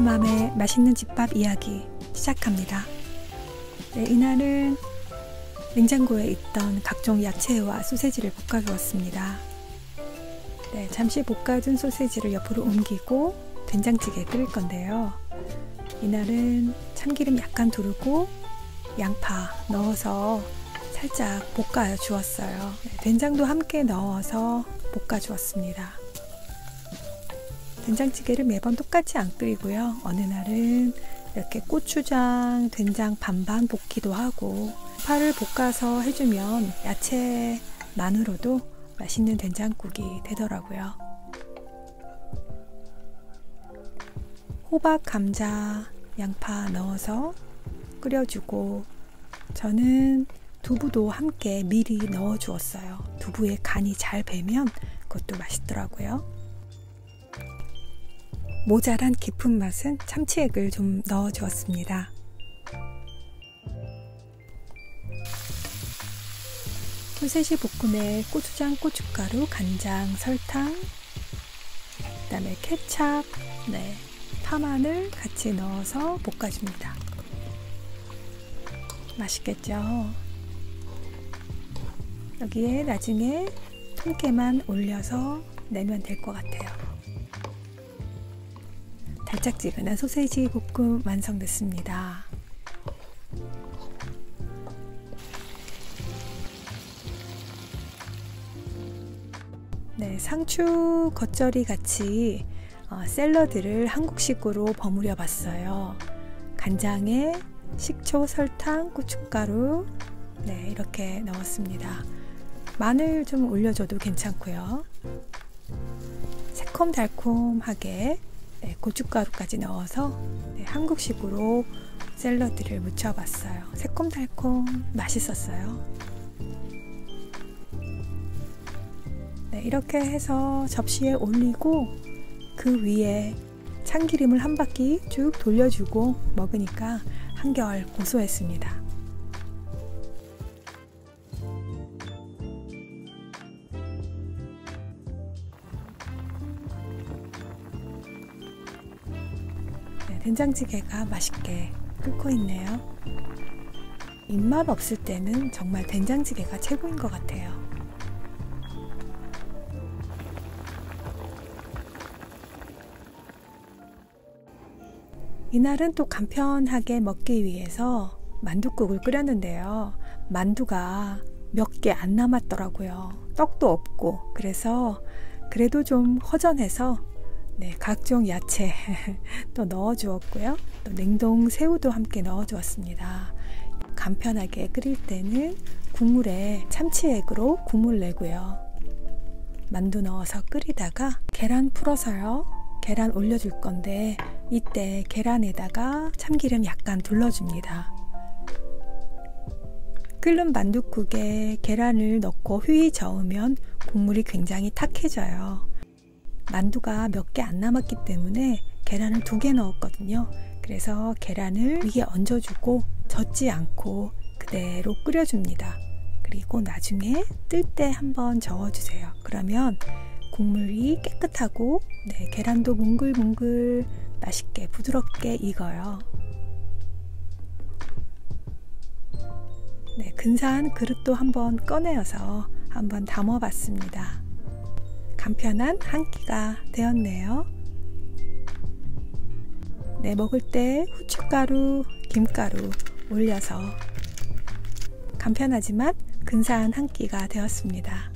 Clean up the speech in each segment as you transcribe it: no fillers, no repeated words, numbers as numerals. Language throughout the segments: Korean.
베트남함의 맛있는 집밥 이야기 시작합니다. 네, 이날은 냉장고에 있던 각종 야채와 소세지를 볶아주었습니다. 네, 잠시 볶아둔 소세지를 옆으로 옮기고 된장찌개 끓일 건데요. 이날은 참기름 약간 두르고 양파 넣어서 살짝 볶아 주었어요. 네, 된장도 함께 넣어서 볶아 주었습니다. 된장찌개를 매번 똑같이 안 끓이고요. 어느 날은 이렇게 고추장, 된장 반반 볶기도 하고, 파를 볶아서 해주면 야채만으로도 맛있는 된장국이 되더라고요. 호박, 감자, 양파 넣어서 끓여주고, 저는 두부도 함께 미리 넣어 주었어요. 두부에 간이 잘 배면 그것도 맛있더라고요. 모자란 깊은 맛은 참치액을 좀 넣어 주었습니다. 소세지 볶음에 고추장, 고춧가루, 간장, 설탕, 그 다음에 케찹, 파마늘 같이 넣어서 볶아줍니다. 맛있겠죠? 여기에 나중에 통깨만 올려서 내면 될 것 같아요. 달짝지근한 소세지 볶음 완성됐습니다. 네, 상추 겉절이 같이 샐러드를 한국식으로 버무려 봤어요. 간장에 식초, 설탕, 고춧가루 이렇게 넣었습니다. 마늘 좀 올려줘도 괜찮고요. 새콤달콤하게 고춧가루까지 넣어서 한국식으로 샐러드를 무쳐봤어요. 새콤달콤 맛있었어요. 이렇게 해서 접시에 올리고 그 위에 참기름을 한 바퀴 쭉 돌려주고 먹으니까 한결 고소했습니다. 된장찌개가 맛있게 끓고 있네요. 입맛 없을 때는 정말 된장찌개가 최고인 것 같아요. 이날은 또 간편하게 먹기 위해서 만둣국을 끓였는데요. 만두가 몇 개 안 남았더라고요. 떡도 없고, 그래서 그래도 좀 허전해서 각종 야채 또 넣어 주었고요. 또 냉동 새우도 함께 넣어 주었습니다. 간편하게 끓일 때는 국물에 참치액으로 국물 내고요. 만두 넣어서 끓이다가 계란 풀어서요. 계란 올려줄 건데 이때 계란에다가 참기름 약간 둘러줍니다. 끓는 만둣국에 계란을 넣고 휘 저으면 국물이 굉장히 탁해져요. 만두가 몇 개 안 남았기 때문에 계란을 2개 넣었거든요. 그래서 계란을 위에 얹어주고 젓지 않고 그대로 끓여줍니다. 그리고 나중에 뜰 때 한번 저어주세요. 그러면 국물이 깨끗하고 계란도 뭉글뭉글 맛있게 부드럽게 익어요. 근사한 그릇도 한번 꺼내어서 한번 담아봤습니다. 간편한 한 끼가 되었네요. 먹을 때 후춧가루, 김가루 올려서 간편하지만 근사한 한 끼가 되었습니다.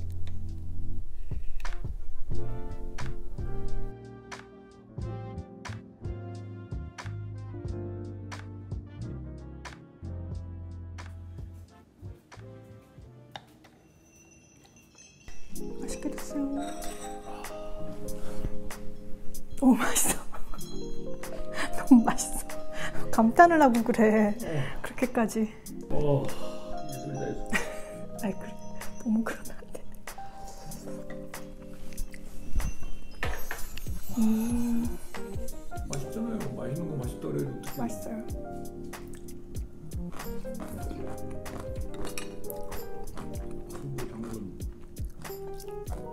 맛있게 됐어요. 너무 맛있어. 너무 맛있어. 감탄을 하고 그래. 그렇게까지. 예술이다, 예술. 아이 그래. 너무 그러면 안 돼. 맛있잖아요. 맛있는 거 맛있다 그래도 어떻게. 맛있어요.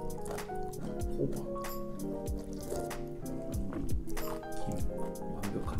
호박, 김 완벽한.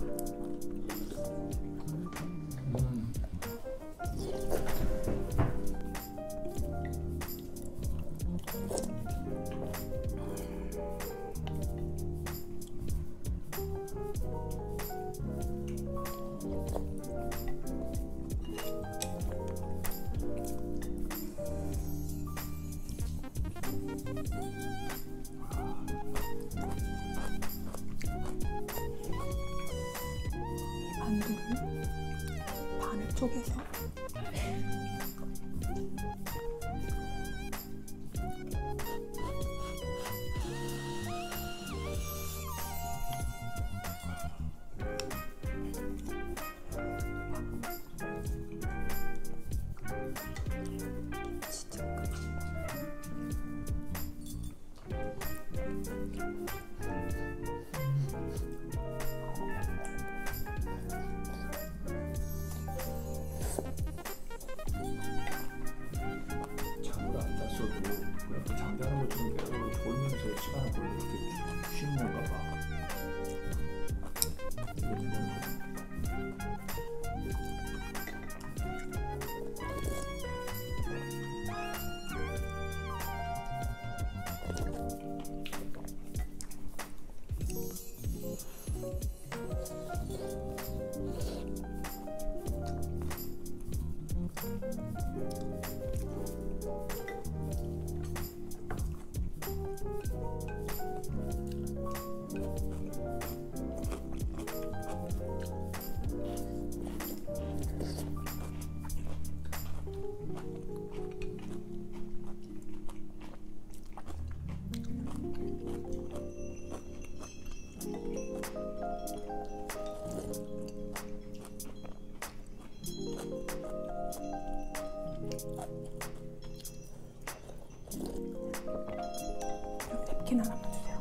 이 만두를 반을 쪼개서 잠을 안 잤어도 그냥 그 잠자는 것 좀 계속 졸면서 시간을 보내고 이렇게 쉬는 건가 봐. 이게 뭐야? 냅킨 하나만 주세요.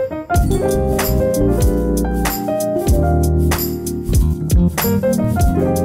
Thank you.